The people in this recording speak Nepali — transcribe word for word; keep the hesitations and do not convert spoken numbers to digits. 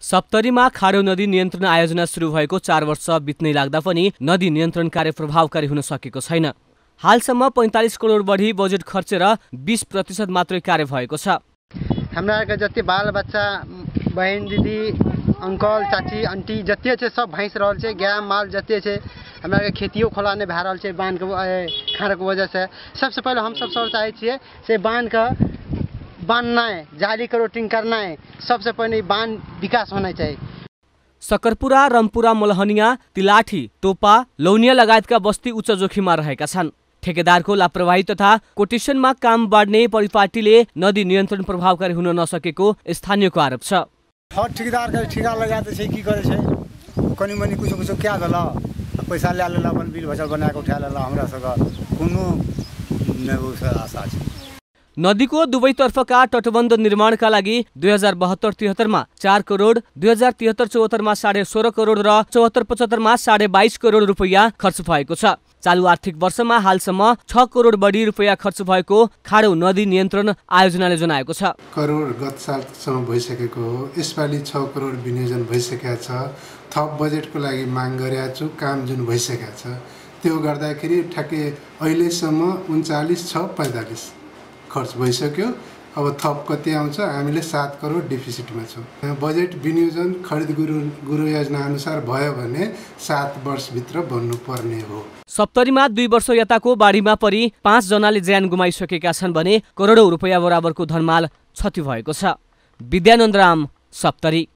सप्तरीमा खाडो नदी नियन्त्रण आयोजना सुरु भएको चार वर्ष बित्नै लाग्दा पनि नदी नियन्त्रण कार्य प्रभावकारी हुन सकेको छैन। हालसम्म पैंतालीस करोड बढी बजेट खर्चेर बीस प्रतिशत मात्रै कार्य भएको छ। हाम्रा जति बाल बच्चा बहन दिदी अंकल चाची आंटी जति छ सब भैंस रहल छै, गाय माल जति छै हमरा खेतियो खोला ने भए रहल छै बांध के खाड़ के वजह से। सबसे पहले हम सब सब चाहे छियै से बांध के बांधना है, जाली करोटिंग करना है, सबसे पहले बांध विकास होना चाहिए। सकरपुरा, रमपुरा, मलहनिया, तिलाठी, टोपा, लौनिया लगायतका बस्ती उच्च जोखिममा रहेका छन्। ठेकेदारको लापरवाही तथा कोटेसनमा काम बाँड्ने परिपाटीले नदी नियन्त्रण प्रभावकारी हुन नसकेको स्थानीयको आरोप छ। हर ठेकेदार का ठेका लगाते छै, की करे छै कनी मनी कुछ कुछ क्या गला पैसा ले लेला अपन बिल भचल बना के उठा लेला। हमरा सबका कोनो नै आशा छै। नदीको दुवैतर्फका तटबन्ध निर्माणका लागि दुई हजार बहत्तर तिहत्तरमा चार करोड, दुई हजार तिहत्तर चौहत्तरमा साढे सोह्र करोड र चौहत्तर पचहत्तरमा साढे बाइस करोड रुपियाँ खर्च भएको छ। चालु आर्थिक वर्षमा हालसम्म छ करोड बढी रुपियाँ खर्च भएको खाडो नदी नियन्त्रण आयोजनाले जनाएको छ। करोड गत सालसम्म भइसकेको हो, यसपालि छ करोड विनियोजन भइसकेको छ। थप बजेटको लागि माग गरेका छु, काम जुन भइसकेको छ त्यो गर्दाखेरि ठ्याक्कै अहिलेसम्म उन्चालिस छ पैँतालिस खर्च भइसक्यो। अब थप कति आउँछ, हामीले सात करोड डिफिसिटमा छौँ। बजेट विनियोजन खरिद गुरु गुरु योजना अनुसार भयो भने सात वर्षभित्र बन्नुपर्ने हो। सप्तरीमा दुई वर्ष यताको बाढीमा परि पाँच जनाले ज्यान गुमाइसकेका छन् भने करोडौं रुपियाँ बराबरको धनमाल क्षति भएको छ। विद्यानन्द राम, सप्तरी।